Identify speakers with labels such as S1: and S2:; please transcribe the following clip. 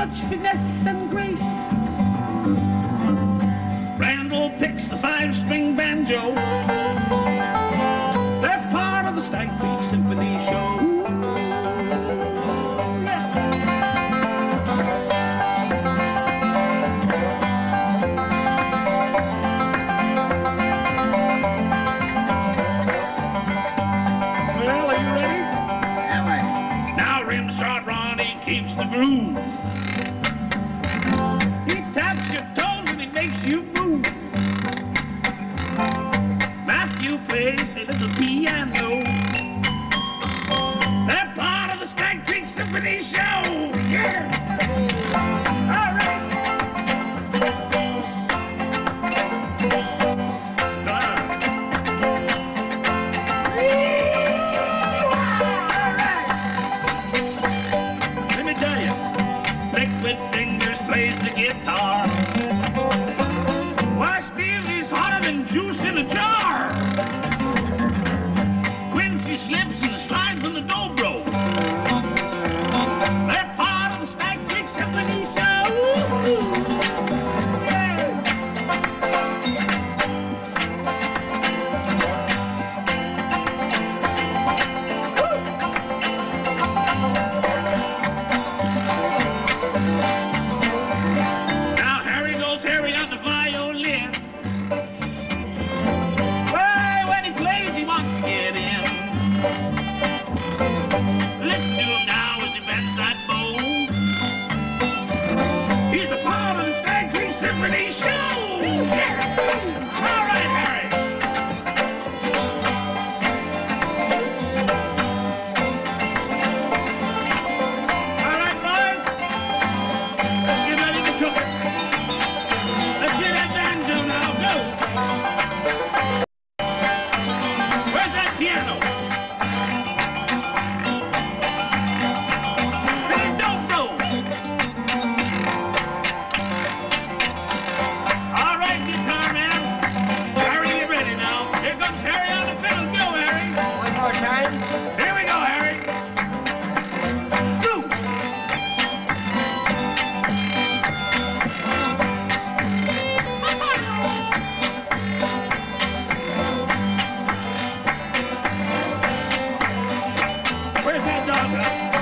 S1: such finesse and grace. Randall picks the 5-string banjo. They're part of the Stag Creek Symphony show. Well, are you ready?
S2: Am I?
S1: Now Rimshot Ronnie keeps the groove. He taps your toes and he makes you move. Matthew plays a little piano. They're part of the Stag Creek Symphony show. Yes! All right. Let me tell you, Liquid Fingers plays the guitar. Why, Stevie's hotter than juice in a jar. Quincy slips and slides on the dobro. They're part of the Stag Creek Symphony show. Yes. Now Harry goes Harry on the violin. Why, when he plays, he wants to get in. Listen to him now as he bends that bow. He's a part of the Stag Creek Symphony show. Yes! All right, Harry. All right, boys. Let's get ready to cook it. Let's hear that banjo now. Go. Where's that piano? Hey, don't go. All right, guitar man. Harry, get ready now. Here comes Harry on the fiddle. Go, Harry.
S2: One more time.
S1: Here we go, Harry. Go. Where's that dog?